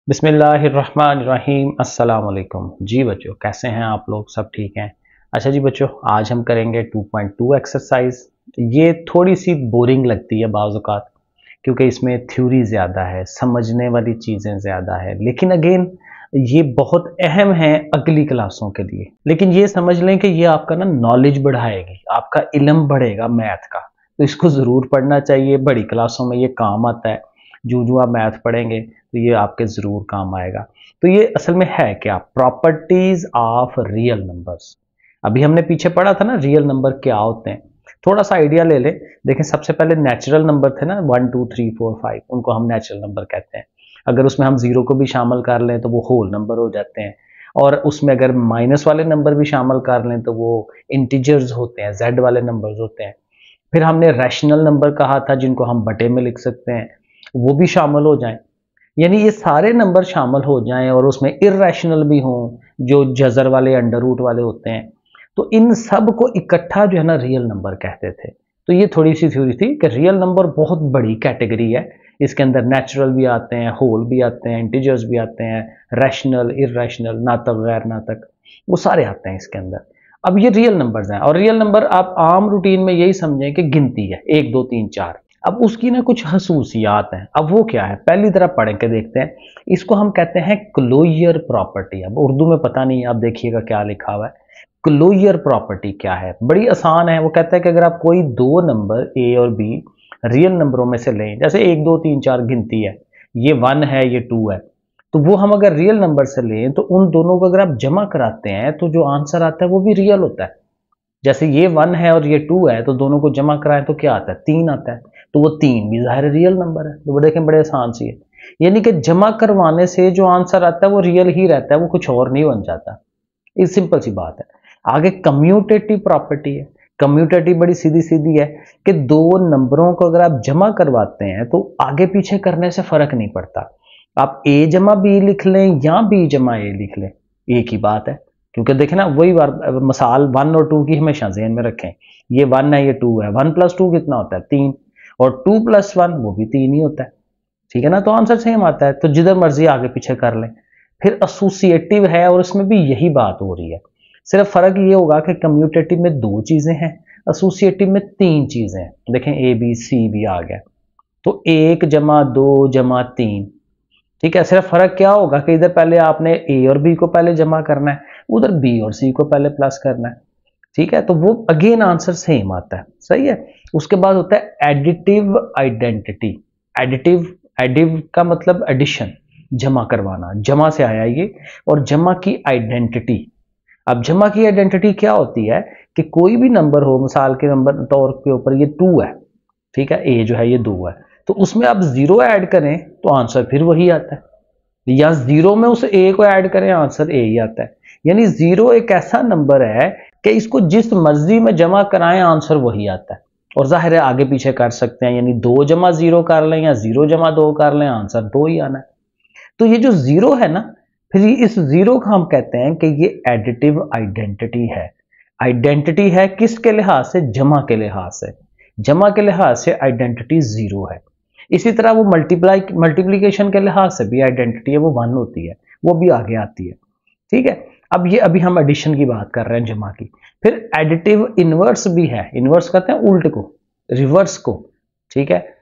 बिस्मिल्लाहिर्रहमानिर्रहीम अस्सलाम वालेकुम। जी बच्चों, कैसे हैं आप लोग? सब ठीक हैं? अच्छा जी बच्चों, आज हम करेंगे 2.2 एक्सरसाइज। ये थोड़ी सी बोरिंग लगती है बाज़ औक़ात, क्योंकि इसमें थ्योरी ज़्यादा है, समझने वाली चीज़ें ज़्यादा है, लेकिन अगेन ये बहुत अहम है अगली क्लासों के लिए। लेकिन ये समझ लें कि ये आपका ना नॉलेज बढ़ाएगी, आपका इल्म बढ़ेगा मैथ का, तो इसको ज़रूर पढ़ना चाहिए। बड़ी क्लासों में ये काम आता है। जो आप मैथ पढ़ेंगे तो ये आपके ज़रूर काम आएगा। तो ये असल में है क्या? Properties of real numbers. अभी हमने पीछे पढ़ा था ना रियल नंबर क्या होते हैं। थोड़ा सा आइडिया ले लें। देखें, सबसे पहले नेचुरल नंबर थे ना, 1 2 3 4 5, उनको हम नेचुरल नंबर कहते हैं। अगर उसमें हम जीरो को भी शामिल कर लें तो वो होल नंबर हो जाते हैं, और उसमें अगर माइनस वाले नंबर भी शामिल कर लें तो वो इंटीजर्स होते हैं, जेड वाले नंबर्स होते हैं। फिर हमने रैशनल नंबर कहा था, जिनको हम बटे में लिख सकते हैं, वो भी शामिल हो जाएं। यानी ये सारे नंबर शामिल हो जाएं और उसमें इर्रेशनल भी हों, जो जजर वाले, अंडर रूट वाले होते हैं, तो इन सब को इकट्ठा जो है ना रियल नंबर कहते थे। तो ये थोड़ी सी थ्योरी थी कि रियल नंबर बहुत बड़ी कैटेगरी है। इसके अंदर नेचुरल भी आते हैं, होल भी आते हैं, इंटीजर्स भी आते हैं, रैशनल, इर्रेशनल, नातक, गैर नातक, वो सारे आते हैं इसके अंदर। अब ये रियल नंबर्स हैं, और रियल नंबर आप आम रूटीन में यही समझें कि गिनती है, 1 2 3 4। अब उसकी ना कुछ खसूसियात हैं। अब वो क्या है, पहली तरफ पढ़ के देखते हैं। इसको हम कहते हैं क्लोजर प्रॉपर्टी। अब उर्दू में पता नहीं, आप देखिएगा क्या लिखा हुआ है। क्लोजर प्रॉपर्टी क्या है? बड़ी आसान है। वो कहता है कि अगर आप कोई दो नंबर ए और बी रियल नंबरों में से लें, जैसे 1 2 3 4 गिनती है, ये 1 है, ये 2 है, तो वो हम अगर रियल नंबर से लें तो उन दोनों को अगर आप जमा कराते हैं तो जो आंसर आता है वो भी रियल होता है। जैसे ये 1 है और ये 2 है, तो दोनों को जमा कराएं तो क्या आता है? 3 आता है। तो वो 3 भी ज़ाहिर रियल नंबर है। तो वो देखें, बड़े आसान सी है। यानी कि जमा करवाने से जो आंसर आता है वो रियल ही रहता है, वो कुछ और नहीं बन जाता। ये सिंपल सी बात है। आगे कम्यूटेटिव प्रॉपर्टी है। कम्यूटेटिव बड़ी सीधी सीधी है कि दो नंबरों को अगर आप जमा करवाते हैं तो आगे पीछे करने से फर्क नहीं पड़ता। आप ए जमा बी लिख लें या बी जमा ए लिख लें, एक ही बात है। क्योंकि देखें ना, वही बार मिसाल 1 और 2 की हमेशा ज़हन में रखें। ये 1 है, ये 2 है। 1 + 2 कितना होता है? 3। और 2 + 1 वो भी 3 ही होता है। ठीक है ना? तो आंसर सेम आता है। तो जिधर मर्जी आगे पीछे कर लें। फिर एसोसिएटिव है, और इसमें भी यही बात हो रही है। सिर्फ फर्क ये होगा कि कम्यूटेटिव में 2 चीजें हैं, एसोसिएटिव में 3 चीजें हैं। देखें, ए बी सी भी आ गया, तो 1 जमा 2 जमा 3। ठीक है, सिर्फ फर्क क्या होगा कि इधर पहले आपने ए और बी को पहले जमा करना है, उधर बी और सी को पहले प्लस करना है। ठीक है, तो वो अगेन आंसर सेम आता है। सही है। उसके बाद होता है एडिटिव आइडेंटिटी। एडिटिव, एडिव का मतलब एडिशन, जमा करवाना, जमा से आया ये। और जमा की आइडेंटिटी। अब जमा की आइडेंटिटी क्या होती है कि कोई भी नंबर हो, मिसाल के नंबर तौर के ऊपर ये 2 है, ठीक है, ए जो है ये 2 है, तो उसमें आप जीरो ऐड करें तो आंसर फिर वही आता है, या जीरो में उस ए को ऐड करें, आंसर ए ही आता है। यानी जीरो एक ऐसा नंबर है कि इसको जिस मर्जी में जमा कराएं आंसर वही आता है। और जाहिर है आगे पीछे कर सकते हैं, यानी 2 जमा 0 कर लें या 0 जमा 2 कर लें, आंसर 2 ही आना है। तो ये जो जीरो है ना, फिर इस जीरो को हम कहते हैं कि ये एडिटिव आइडेंटिटी है। आइडेंटिटी है किसके लिहाज से? जमा के लिहाज से। जमा के लिहाज से आइडेंटिटी जीरो है। इसी तरह वो मल्टीप्लीकेशन के लिहाज से भी आइडेंटिटी है, वो 1 होती है, वो भी आगे आती है। ठीक है। अब ये अभी हम एडिशन की बात कर रहे हैं, जमा की। फिर एडिटिव इनवर्स भी है। इनवर्स कहते हैं उल्ट को, रिवर्स को। ठीक है।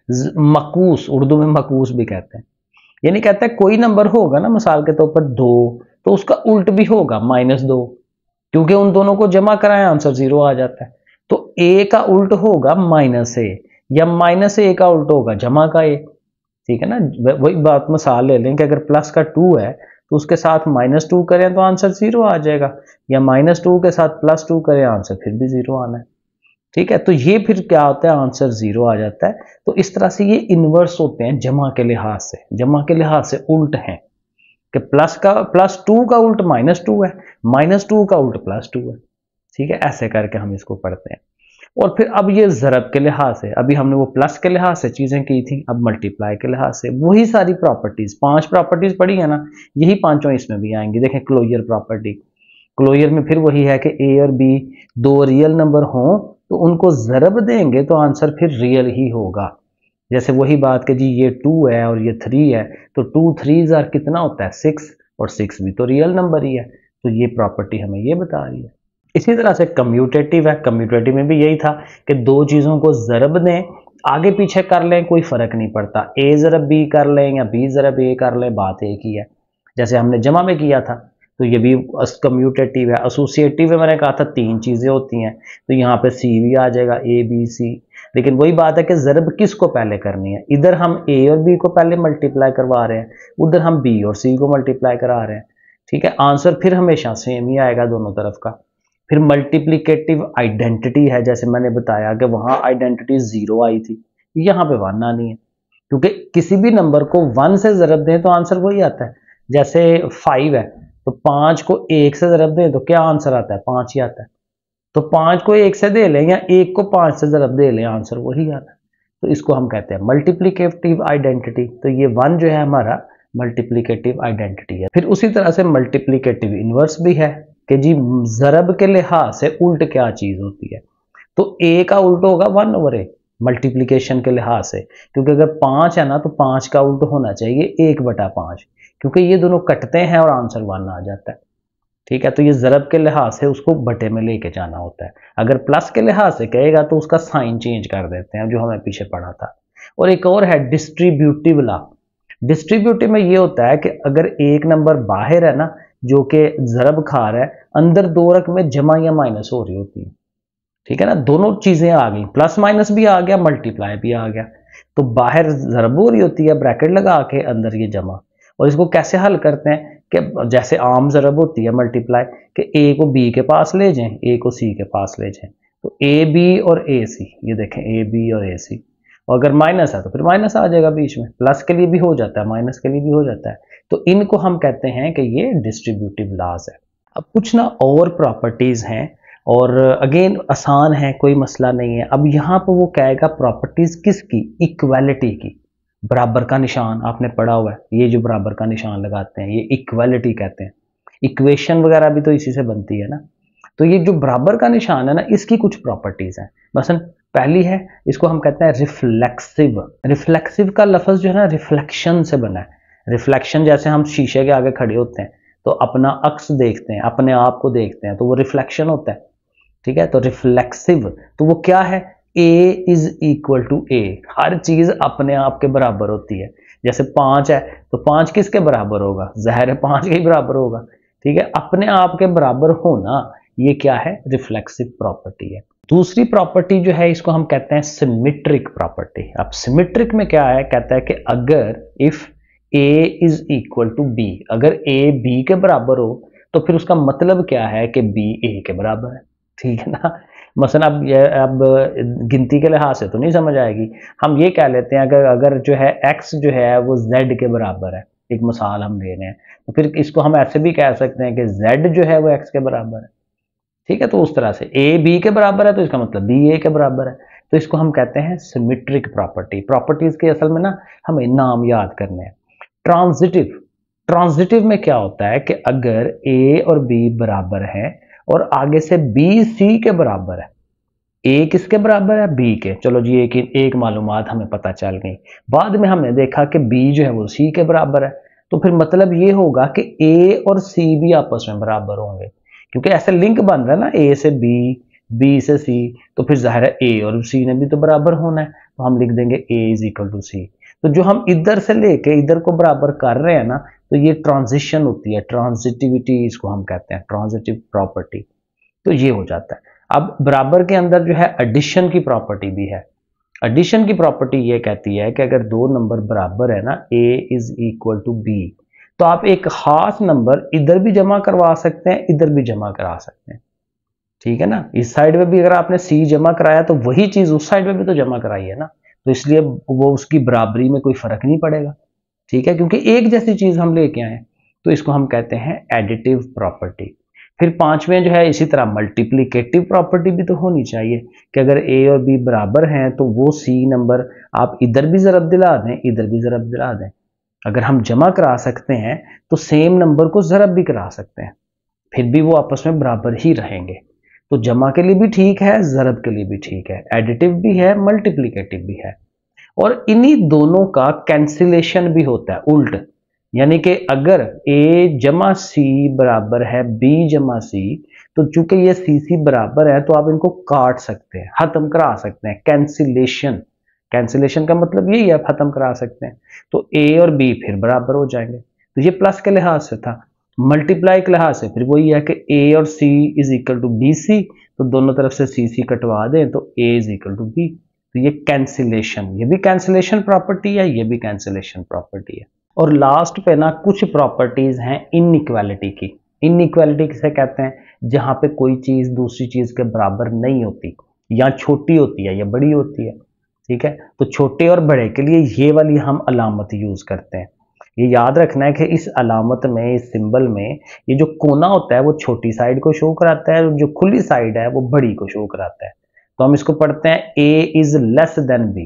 मकूस, उर्दू में मकूस भी कहते हैं। यानी कहता है कोई नंबर होगा ना, मिसाल के तौर पर 2, तो उसका उल्ट भी होगा -2, क्योंकि उन दोनों को जमा कराएं आंसर 0 आ जाता है। तो ए का उल्ट होगा -a, या -a का उल्ट होगा जमा का ए। ठीक है ना? वही बात मिसाल ले लें कि अगर प्लस का 2 है तो उसके साथ -2 करें तो आंसर 0 आ जाएगा, या -2 के साथ +2 करें, आंसर फिर भी 0 आना है। ठीक है, तो ये फिर क्या होता है? आंसर 0 आ जाता है। तो इस तरह से ये इनवर्स होते हैं जमा के लिहाज से। जमा के लिहाज से उल्ट हैं कि +2 का उल्ट -2 है, -2 का उल्ट +2 है। ठीक है, ऐसे करके हम इसको पढ़ते हैं। और फिर अब ये ज़रब के लिहाज से, अभी हमने वो प्लस के लिहाज से चीज़ें की थी, अब मल्टीप्लाई के लिहाज से वही सारी प्रॉपर्टीज़, 5 प्रॉपर्टीज़ पढ़ी है ना, यही पांचों इसमें भी आएंगी। देखें, क्लोजर प्रॉपर्टी। क्लोजर में फिर वही है कि ए और बी दो रियल नंबर हों तो उनको ज़रब देंगे तो आंसर फिर रियल ही होगा। जैसे वही बात कि जी ये 2 है और ये 3 है, तो 2 3 आर कितना होता है 6, और 6 भी तो रियल नंबर ही है, तो ये प्रॉपर्टी हमें ये बता रही है। इसी तरह से कम्यूटेटिव है, कम्यूटेटिव में भी यही था कि दो चीज़ों को ज़रब दें, आगे पीछे कर लें कोई फ़र्क नहीं पड़ता, ए ज़रब बी कर लें या बी ज़रब ए कर लें, बात एक ही है। जैसे हमने जमा में किया था, तो ये भी कम्यूटेटिव है। एसोसिएटिव में मैंने कहा था 3 चीज़ें होती हैं, तो यहाँ पे सी भी आ जाएगा, ए बी सी। लेकिन वही बात है कि ज़रब किसको पहले करनी है, इधर हम ए और बी को पहले मल्टीप्लाई करवा रहे हैं, उधर हम बी और सी को मल्टीप्लाई करा रहे हैं। ठीक है, आंसर फिर हमेशा सेम ही आएगा दोनों तरफ का। फिर मल्टीप्लिकेटिव आइडेंटिटी है, जैसे मैंने बताया कि वहां आइडेंटिटी 0 आई थी, यहाँ पे 1 आनी है, क्योंकि किसी भी नंबर को 1 से ज़रब दें तो आंसर वही आता है। जैसे 5 है, तो 5 को 1 से ज़रब दें तो क्या आंसर आता है, 5 ही आता है। तो 5 को 1 से दे लें या 1 को 5 से ज़रब दे लें, आंसर वही आता है। तो इसको हम कहते हैं मल्टीप्लिकेटिव आइडेंटिटी। तो ये 1 जो है हमारा मल्टीप्लिकेटिव आइडेंटिटी है। फिर उसी तरह से मल्टीप्लिकेटिव इनवर्स भी है कि जी ज़रब के लिहाज से उल्ट क्या चीज़ होती है, तो ए का उल्ट होगा 1/a मल्टीप्लिकेशन के लिहाज से, क्योंकि अगर 5 है ना तो 5 का उल्ट होना चाहिए 1/5, क्योंकि ये दोनों कटते हैं और आंसर 1 आ जाता है। ठीक है, तो ये ज़रब के लिहाज से उसको बटे में लेके जाना होता है। अगर प्लस के लिहाज से कहेगा तो उसका साइन चेंज कर देते हैं, जो हमें पीछे पढ़ा था। और एक और है डिस्ट्रीब्यूटिव लॉ। डिस्ट्रीब्यूटिव में ये होता है कि अगर एक नंबर बाहर है ना, जो कि ज़रब खा रहा है, अंदर दो रकमें जमा या माइनस हो रही होती है। ठीक है ना, दोनों चीजें आ गई, प्लस माइनस भी आ गया, मल्टीप्लाई भी आ गया। तो बाहर ज़रब हो रही होती है ब्रैकेट लगा के, अंदर ये जमा। और इसको कैसे हल करते हैं कि जैसे आम ज़रब होती है मल्टीप्लाई, कि ए को बी के पास ले जाएं, ए को सी के पास ले जाएं, तो ए बी और ए सी, ये देखें ए बी और ए सी। और अगर माइनस है तो फिर माइनस आ जाएगा बीच में, प्लस के लिए भी हो जाता है, माइनस के लिए भी हो जाता है। तो इनको हम कहते हैं कि ये डिस्ट्रीब्यूटिव लॉज है। अब कुछ ना और प्रॉपर्टीज हैं, और अगेन आसान है, कोई मसला नहीं है। अब यहाँ पर वो कहेगा प्रॉपर्टीज किसकी, इक्वालिटी की। बराबर का निशान आपने पढ़ा हुआ है, ये जो बराबर का निशान लगाते हैं ये इक्वालिटी कहते हैं। इक्वेशन वगैरह भी तो इसी से बनती है ना। तो ये जो बराबर का निशान है ना, इसकी कुछ प्रॉपर्टीज हैं। मसलन पहली है, इसको हम कहते हैं रिफ्लेक्सिव। रिफ्लेक्सिव का लफ्ज जो है ना, रिफ्लेक्शन से बना है। रिफ्लेक्शन जैसे हम शीशे के आगे खड़े होते हैं तो अपना अक्स देखते हैं, अपने आप को देखते हैं, तो वो रिफ्लेक्शन होता है। ठीक है, तो रिफ्लेक्सिव तो वो क्या है, A is equal to A, हर चीज अपने आप के बराबर होती है। जैसे 5 है तो 5 किसके बराबर होगा, ज़ाहिर है 5 के ही बराबर होगा। ठीक है, अपने आप के बराबर होना, ये क्या है, रिफ्लेक्सिव प्रॉपर्टी है। दूसरी प्रॉपर्टी जो है, इसको हम कहते हैं सिमेट्रिक प्रॉपर्टी। अब सिमेट्रिक में क्या है, कहता है कि अगर if A is equal to B, अगर ए बी के बराबर हो तो फिर उसका मतलब क्या है कि बी ए के बराबर है। ठीक है ना, मसलन अब गिनती के लिहाज से तो नहीं समझ आएगी, हम ये कह लेते हैं अगर अगर जो है x जो है वो z के बराबर है, एक मिसाल हम ले रहे हैं, तो फिर इसको हम ऐसे भी कह सकते हैं कि z जो है वो x के बराबर है। ठीक है, तो उस तरह से a b के बराबर है तो इसका मतलब b a के बराबर है। तो इसको हम कहते हैं सिमेट्रिक प्रॉपर्टी। प्रॉपर्टीज के असल में ना हमें नाम याद करने हैं। ट्रांजिटिव, ट्रांजिटिव में क्या होता है कि अगर a और b बराबर है और आगे से b c के बराबर है, a किसके बराबर है, b के, चलो जी एक मालूमात हमें पता चल गई। बाद में हमने देखा कि b जो है वो c के बराबर है, तो फिर मतलब ये होगा कि a और c भी आपस में बराबर होंगे, क्योंकि ऐसे लिंक बन रहा है ना, a से b, b से c, तो फिर जाहिर है a और c ने भी तो बराबर होना है, तो हम लिख देंगे a is equal to c। तो जो हम इधर से लेके इधर को बराबर कर रहे हैं ना, तो ये ट्रांजिशन होती है, ट्रांजिटिविटी इसको हम कहते हैं, ट्रांजिटिव प्रॉपर्टी। तो ये हो जाता है। अब बराबर के अंदर जो है एडिशन की प्रॉपर्टी भी है। एडिशन की प्रॉपर्टी ये कहती है कि अगर दो नंबर बराबर है ना, a is equal to b, तो आप एक खास नंबर इधर भी जमा करवा सकते हैं, इधर भी जमा करा सकते हैं। ठीक है ना, इस साइड में भी अगर आपने c जमा कराया तो वही चीज उस साइड में भी तो जमा कराई है ना, तो इसलिए वो उसकी बराबरी में कोई फर्क नहीं पड़ेगा। ठीक है, क्योंकि एक जैसी चीज हम लेके आए, तो इसको हम कहते हैं एडिटिव प्रॉपर्टी। फिर पांचवें जो है, इसी तरह मल्टीप्लिकेटिव प्रॉपर्टी भी तो होनी चाहिए कि अगर a और b बराबर हैं तो वो c नंबर आप इधर भी ज़रब दिला दें, इधर भी ज़रब दिला दें। अगर हम जमा करा सकते हैं तो सेम नंबर को ज़रब भी करा सकते हैं, फिर भी वो आपस में बराबर ही रहेंगे। तो जमा के लिए भी ठीक है, ज़रब के लिए भी ठीक है, एडिटिव भी है, मल्टीप्लिकेटिव भी है। और इन्हीं दोनों का कैंसिलेशन भी होता है उल्ट, यानी कि अगर a जमा सी बराबर है b जमा सी, तो चूंकि ये सी बराबर है तो आप इनको काट सकते हैं, खत्म करा सकते हैं। कैंसिलेशन, कैंसिलेशन का मतलब यही है, खत्म करा सकते हैं। तो a और b फिर बराबर हो जाएंगे, तो ये प्लस के लिहाज से था। मल्टीप्लाई के लिहाज से फिर वही है कि a और c is equal to B C, तो दोनों तरफ से सी कटवा दें तो a is equal to B. तो ये कैंसिलेशन, ये भी कैंसिलेशन प्रॉपर्टी है, ये भी कैंसिलेशन प्रॉपर्टी है। और लास्ट पे ना कुछ प्रॉपर्टीज हैं इनइक्वालिटी की। इनइक्वालिटी किसे कहते हैं? जहां पे कोई चीज दूसरी चीज के बराबर नहीं होती, या छोटी होती है या बड़ी होती है। ठीक है, तो छोटे और बड़े के लिए ये वाली हम अलामत यूज करते हैं। ये याद रखना है कि इस अलामत में, इस सिंबल में, ये जो कोना होता है वो छोटी साइड को शो कराता है, और जो खुली साइड है वो बड़ी को शो कराता है। तो हम इसको पढ़ते हैं a is less than b,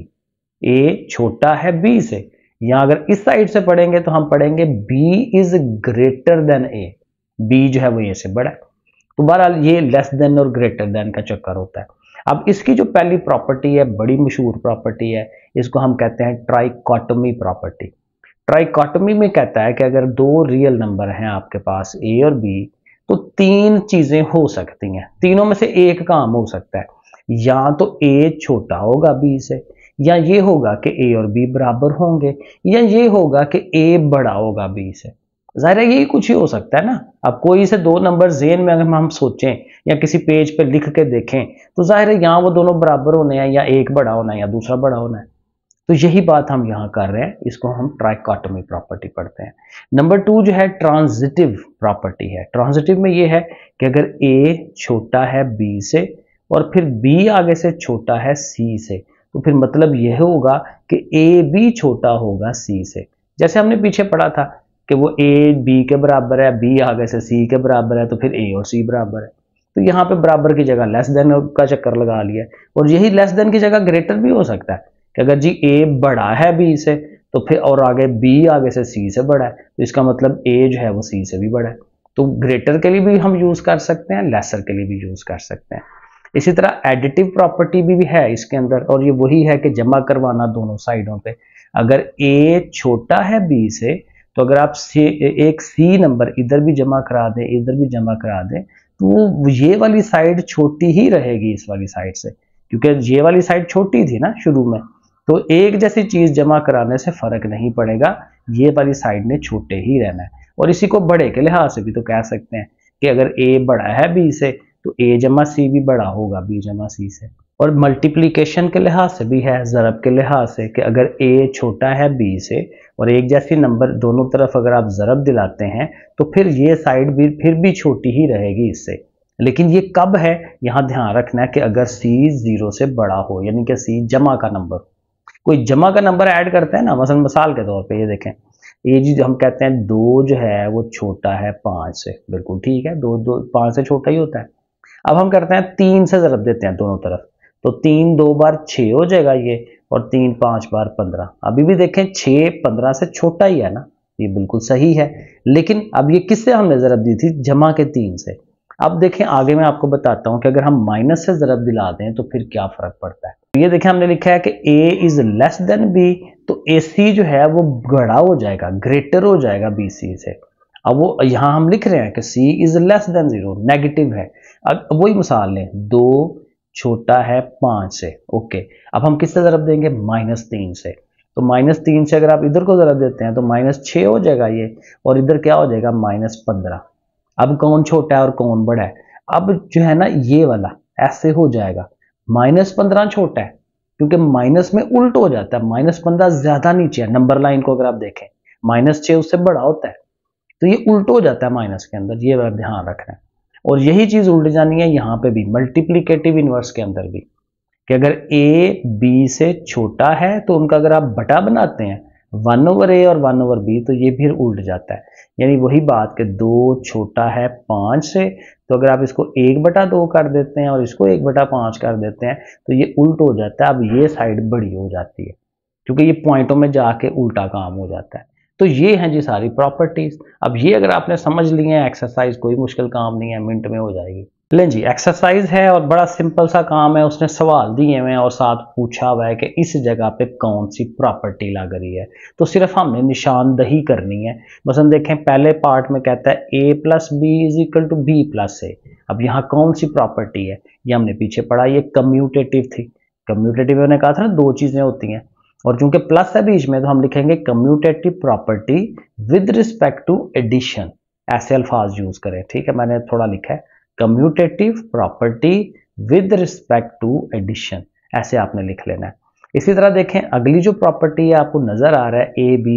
a छोटा है b से। या अगर इस साइड से पढ़ेंगे तो हम पढ़ेंगे b is greater than a, b जो है वो a से बड़ा है। तो बहरहाल ये लेस देन और ग्रेटर देन का चक्कर होता है। अब इसकी जो पहली प्रॉपर्टी है, बड़ी मशहूर प्रॉपर्टी है, इसको हम कहते हैं ट्राइकोटोमी प्रॉपर्टी। ट्राइकोटोमी में कहता है कि अगर दो रियल नंबर हैं आपके पास a और b, तो तीन चीजें हो सकती हैं, तीनों में से एक काम हो सकता है। या तो a छोटा होगा b से, या ये होगा कि a और b बराबर होंगे, या ये होगा कि a बड़ा होगा b से। जाहिर है यही कुछ ही हो सकता है ना। अब कोई से दो नंबर ज़हन में अगर हम सोचें या किसी पेज पे लिख के देखें, तो जाहिर है यहाँ वो दोनों बराबर होने हैं, या एक बड़ा होना है या दूसरा बड़ा होना है। तो यही बात हम यहाँ कर रहे हैं, इसको हम ट्राइकोटोमी प्रॉपर्टी पढ़ते हैं। नंबर 2 जो है ट्रांजिटिव प्रॉपर्टी है। ट्रांजिटिव में ये है कि अगर a छोटा है b से और फिर b आगे से छोटा है c से, तो फिर मतलब यह होगा कि a भी छोटा होगा c से। जैसे हमने पीछे पढ़ा था कि वो a b के बराबर है, b आगे से c के बराबर है, तो फिर a और c बराबर है। तो यहाँ पे बराबर की जगह लेस देन का चक्कर लगा लिया, और यही लेस देन की जगह ग्रेटर भी हो सकता है कि अगर जी a बड़ा है b से, तो फिर और आगे b आगे से c से बड़ा है, तो इसका मतलब a जो है वो c से भी बड़ा है। तो ग्रेटर के लिए भी हम यूज कर सकते हैं, लेसर के लिए भी यूज कर सकते हैं। इसी तरह एडिटिव प्रॉपर्टी भी है इसके अंदर, और ये वही है कि जमा करवाना दोनों साइडों पे। अगर a छोटा है b से, तो अगर आप एक c नंबर इधर भी जमा करा दें, इधर भी जमा करा दें, तो ये वाली साइड छोटी ही रहेगी इस वाली साइड से, क्योंकि ये वाली साइड छोटी थी ना शुरू में। तो एक जैसी चीज जमा कराने से फर्क नहीं पड़ेगा, ये वाली साइड ने छोटे ही रहना है। और इसी को बड़े के लिहाज से भी तो कह सकते हैं कि अगर a बड़ा है b से, तो a जमा c भी बड़ा होगा b जमा c से। और मल्टीप्लीकेशन के लिहाज से भी है, ज़रब के लिहाज से, कि अगर a छोटा है b से और एक जैसी नंबर दोनों तरफ अगर आप ज़रब दिलाते हैं, तो फिर ये साइड भी फिर भी छोटी ही रहेगी इससे। लेकिन ये कब है, यहाँ ध्यान रखना है कि अगर c 0 से बड़ा हो, यानी कि c जमा का नंबर। कोई जमा का नंबर ऐड करते हैं ना, मसलन मिसाल के तौर पे ये देखें, ये जी हम कहते हैं 2 जो है वो छोटा है 5 से, बिल्कुल ठीक है, 2 5 से छोटा ही होता है। अब हम करते हैं 3 से ज़रब देते हैं दोनों तरफ, तो 3 2 बार 6 हो जाएगा ये, और 3 5 बार 15। अभी भी देखें 6 15 से छोटा ही है ना, ये बिल्कुल सही है। लेकिन अब ये किससे हमने ज़रब दी थी? जमा के 3 से। अब देखें आगे मैं आपको बताता हूं कि अगर हम माइनस से ज़रब दिला दें तो फिर क्या फ़र्क पड़ता है। ये देखें हमने लिखा है कि a is less than b, तो ac जो है वो बड़ा हो जाएगा, ग्रेटर हो जाएगा bc से। अब वो यहाँ हम लिख रहे हैं कि c is less than 0, negative है। अब वही मिसाल लें, 2 छोटा है 5 से, ओके। अब हम किससे ज़रब देंगे? -3 से। तो -3 से अगर आप इधर को ज़रब देते हैं तो -6 हो जाएगा ये, और इधर क्या हो जाएगा? -15। अब कौन छोटा है और कौन बड़ा है? अब जो है ना ये वाला ऐसे हो जाएगा, -15 छोटा है, क्योंकि माइनस में उल्ट हो जाता है, -15 ज्यादा नीचे है नंबर लाइन को अगर आप देखें, -6 उससे बड़ा होता है, तो ये उल्ट हो जाता है माइनस के अंदर, ये बात ध्यान रखना है। और यही चीज उल्ट जानी है यहाँ पे भी, मल्टीप्लीकेटिव इनवर्स के अंदर भी, कि अगर a b से छोटा है तो उनका अगर आप बटा बनाते हैं 1/a और 1/b, तो ये फिर उल्ट जाता है। यानी वही बात कि 2 छोटा है 5 से, तो अगर आप इसको 1/2 कर देते हैं और इसको 1/5 कर देते हैं, तो ये उल्ट हो जाता है। अब ये साइड बड़ी हो जाती है, क्योंकि ये पॉइंटों में जाके उल्टा काम हो जाता है। तो ये हैं जी सारी प्रॉपर्टीज। अब ये अगर आपने समझ ली है एक्सरसाइज, कोई मुश्किल काम नहीं है, मिनट में हो जाएगी। लें जी, एक्सरसाइज है और बड़ा सिंपल सा काम है। उसने सवाल दिए हुए हैं और साथ पूछा हुआ है कि इस जगह पे कौन सी प्रॉपर्टी लग रही है। तो सिर्फ हमने निशानदही करनी है। मसलन देखें, पहले पार्ट में कहता है a plus B is equal to B plus A. अब यहाँ कौन सी प्रॉपर्टी है, ये हमने पीछे पढ़ा, ये कम्यूटेटिव थी। कम्यूटेटिव मैंने कहा था ना, दो चीजें होती हैं, और चूंकि प्लस है बीच में तो हम लिखेंगे commutative property with respect to addition. ऐसे अल्फाज यूज करें, ठीक है। मैंने थोड़ा लिखा है commutative property with respect to addition, ऐसे आपने लिख लेना है। इसी तरह देखें, अगली जो प्रॉपर्टी है आपको नजर आ रहा है ए बी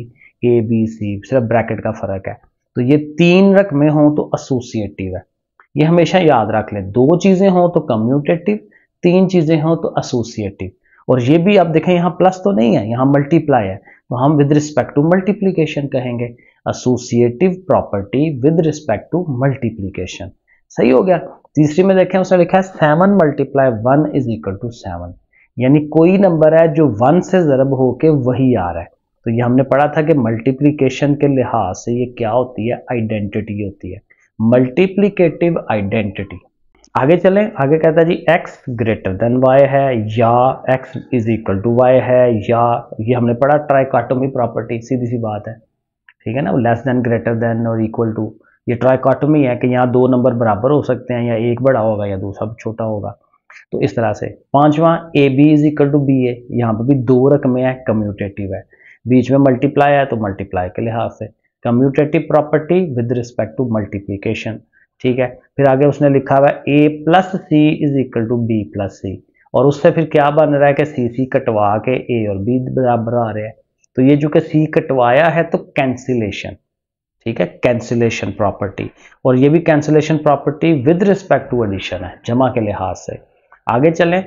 सी, सिर्फ ब्रैकेट का फर्क है। तो ये तीन रकमें हों तो एसोसिएटिव है, ये हमेशा याद रख लें। दो चीजें हों तो कम्यूटेटिव, तीन चीजें हों तो एसोसिएटिव। और ये भी आप देखें, यहाँ प्लस तो नहीं है, यहाँ मल्टीप्लाई है, तो हम विद रिस्पेक्ट टू मल्टीप्लीकेशन कहेंगे। Associative property with respect to multiplication, सही हो गया। तीसरी में देखें, उसने लिखा है 7 मल्टीप्लाई 1 इज इक्वल टू 7, यानी कोई नंबर है जो 1 से ज़रब होके वही आ रहा है। तो ये हमने पढ़ा था कि मल्टीप्लीकेशन के लिहाज से ये क्या होती है, आइडेंटिटी होती है, मल्टीप्लीकेटिव आइडेंटिटी। आगे चलें, आगे कहता है जी x ग्रेटर देन y है, या x is equal to y है, या ये हमने पढ़ा ट्राइकोटोमी प्रॉपर्टी, सीधी सी बात है, ठीक है ना। लेस देन, ग्रेटर देन और इक्वल टू, ये ट्राइकोटोमी है कि यहाँ दो नंबर बराबर हो सकते हैं, या एक बड़ा होगा या दूसरा छोटा होगा। तो इस तरह से पांचवा A B is equal to B A, यहाँ पर भी दो रकमें हैं, कम्यूटेटिव है, बीच में मल्टीप्लाई है तो मल्टीप्लाई के लिहाज से commutative property with respect to multiplication, ठीक है। फिर आगे उसने लिखा हुआ है A plus C is equal to B plus C, और उससे फिर क्या बन रहा है कि सी कटवा के ए और बी बराबर आ रहे हैं। तो ये जो कि सी कटवाया है तो कैंसिलेशन, ठीक है, कैंसिलेशन प्रॉपर्टी। और ये भी cancellation property with respect to addition है, जमा के लिहाज से। आगे चलें,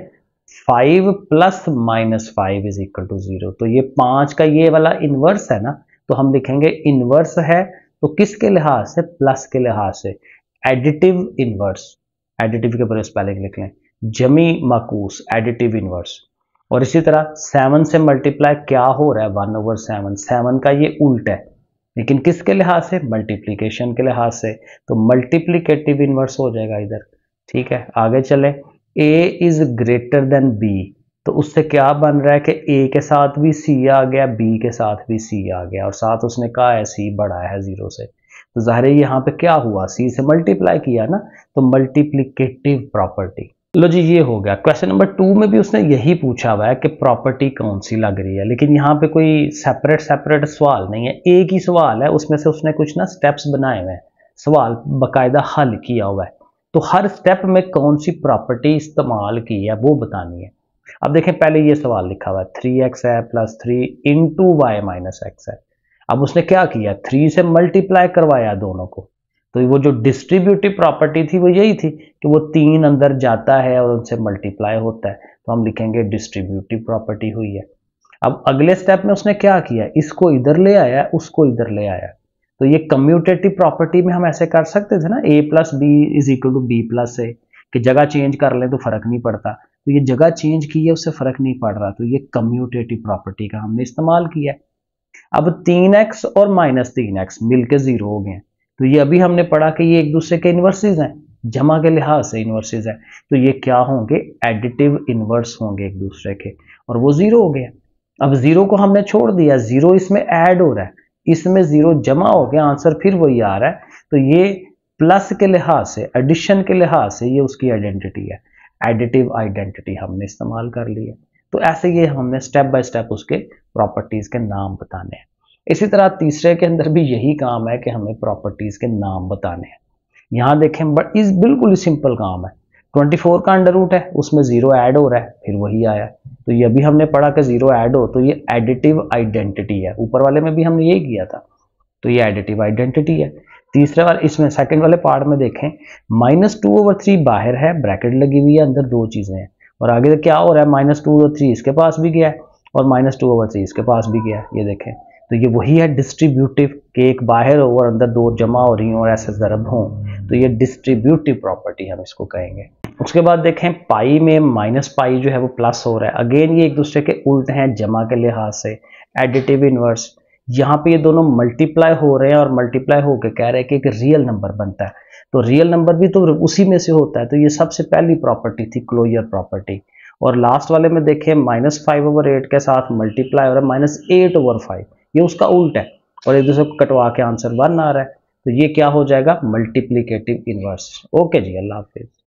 5 plus minus 5 is equal to 0, तो ये 5 का ये वाला इनवर्स है ना, तो हम लिखेंगे इनवर्स है तो किसके लिहाज से, प्लस के लिहाज से, एडिटिव इनवर्स। एडिटिव के ऊपर स्पेलिंग लिख लें, जमी माकूस, एडिटिव इनवर्स। और इसी तरह 7 से मल्टीप्लाई क्या हो रहा है, 1/7, 7 का ये उल्ट है, लेकिन किसके लिहाज से, मल्टीप्लीकेशन के लिहाज से, तो मल्टीप्लीकेटिव इनवर्स हो जाएगा इधर, ठीक है। आगे चले, a is greater than b, तो उससे क्या बन रहा है कि a के साथ भी c आ गया, b के साथ भी c आ गया, और साथ उसने कहा है c बड़ा है 0 से, तो जाहिर है यहाँ पे क्या हुआ, c से मल्टीप्लाई किया ना, तो मल्टीप्लीकेटिव प्रॉपर्टी। लो जी, ये हो गया। क्वेश्चन नंबर 2 में भी उसने यही पूछा हुआ है कि प्रॉपर्टी कौन सी लग रही है, लेकिन यहाँ पे कोई सेपरेट सवाल नहीं है, एक ही सवाल है, उसमें से उसने कुछ ना स्टेप्स बनाए हुए हैं, सवाल बाकायदा हल किया हुआ है, तो हर स्टेप में कौन सी प्रॉपर्टी इस्तेमाल की है वो बतानी है। अब देखें, पहले ये सवाल लिखा हुआ है 3x है plus 3 into Y minus X है। अब उसने क्या किया, 3 से मल्टीप्लाई करवाया दोनों को, तो वो जो डिस्ट्रीब्यूटिव प्रॉपर्टी थी वो यही थी कि वो 3 अंदर जाता है और उनसे मल्टीप्लाई होता है, तो हम लिखेंगे डिस्ट्रीब्यूटिव प्रॉपर्टी हुई है। अब अगले स्टेप में उसने क्या किया, इसको इधर ले आया, उसको इधर ले आया, तो ये कम्यूटेटिव प्रॉपर्टी में हम ऐसे कर सकते थे ना, a plus B is equal to B plus A, कि जगह चेंज कर लें तो फर्क नहीं पड़ता, तो ये जगह चेंज की है उससे फर्क नहीं पड़ रहा, तो ये कम्यूटेटिव प्रॉपर्टी का हमने इस्तेमाल किया। अब 3x और माइनस 3x मिलकर 0 हो गए, तो ये अभी हमने पढ़ा कि ये एक दूसरे के इन्वर्सेस हैं, जमा के लिहाज से इन्वर्सेस हैं, तो ये क्या होंगे, एडिटिव इन्वर्स होंगे एक दूसरे के, और वो 0 हो गया। अब 0 को हमने छोड़ दिया, 0 इसमें ऐड हो रहा है, इसमें 0 जमा हो गया, आंसर फिर वही आ रहा है, तो ये प्लस के लिहाज से, एडिशन के लिहाज से ये उसकी आइडेंटिटी है, एडिटिव आइडेंटिटी हमने इस्तेमाल कर ली है। तो ऐसे ये हमने स्टेप बाय स्टेप उसके प्रॉपर्टीज के नाम बताने हैं। इसी तरह तीसरे के अंदर भी यही काम है कि हमें प्रॉपर्टीज के नाम बताने हैं। यहाँ देखें, बट इस बिल्कुल ही सिंपल काम है, 24 का अंडर रूट है, उसमें 0 ऐड हो रहा है, फिर वही आया, तो ये अभी हमने पढ़ा कि 0 ऐड हो तो ये एडिटिव आइडेंटिटी है, ऊपर वाले में भी हमने यही किया था, तो ये एडिटिव आइडेंटिटी है। तीसरे वाले, इसमें सेकंड वाले पार्ट में देखें, -2/3 बाहर है, ब्रैकेट लगी हुई है, अंदर दो चीजें हैं, और आगे क्या हो रहा है, -2/3 इसके पास भी गया है और -2/3 इसके पास भी गया है, ये देखें, तो ये वही है डिस्ट्रीब्यूटिव, कि एक बाहर हो और अंदर दो जमा हो रही हो और ऐसे ज़रब हों, तो ये डिस्ट्रीब्यूटिव प्रॉपर्टी हम इसको कहेंगे। उसके बाद देखें, पाई में -पाई जो है वो प्लस हो रहा है, अगेन ये एक दूसरे के उल्ट हैं जमा के लिहाज से, एडिटिव इनवर्स। यहाँ पे ये दोनों मल्टीप्लाई हो रहे हैं और मल्टीप्लाई होकर कह रहे हैं कि एक रियल नंबर बनता है। तो रियल नंबर भी तो उसी में से होता है। तो ये सबसे पहली प्रॉपर्टी थी क्लोजर प्रॉपर्टी। और लास्ट वाले में देखें -5/8 के साथ मल्टीप्लाई हो रहा है -8/5, ये उसका उल्टा है और एक दूसरे को कटवा के आंसर 1 आ रहा है। तो ये क्या हो जाएगा, multiplicative inverse. Okay ji, Allah हाफिज।